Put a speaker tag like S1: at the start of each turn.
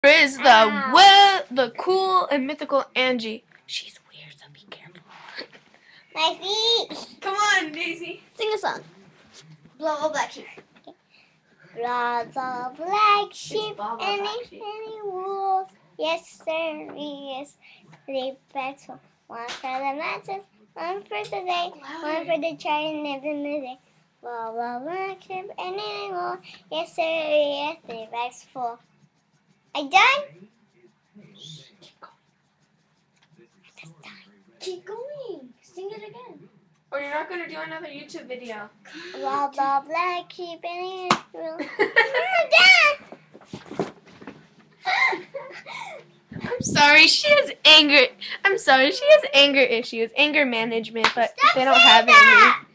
S1: Here is the cool and mythical Angie. She's weird, so be careful.
S2: My feet.
S1: Come on, Daisy.
S2: Sing a song.
S1: Blah blah black sheep.
S2: Blah blah black sheep
S1: blah, blah,
S2: and
S1: black sheep.
S2: any wolf. Yes, sir, yes. Three bags, one for the matches, one for the day, one for the try and live in the day. Blah blah black sheep and any wolf. Yes, sir, yes. 3 bags full. I done? Keep going. Sing it again.
S1: Or you're not going to do another YouTube video.
S2: Blah blah black sheep and any wolf. I'm done.
S1: I'm sorry, she has anger. I'm sorry, she has anger issues, anger management, but
S2: Stop
S1: they don't
S2: saying
S1: have
S2: that.
S1: any.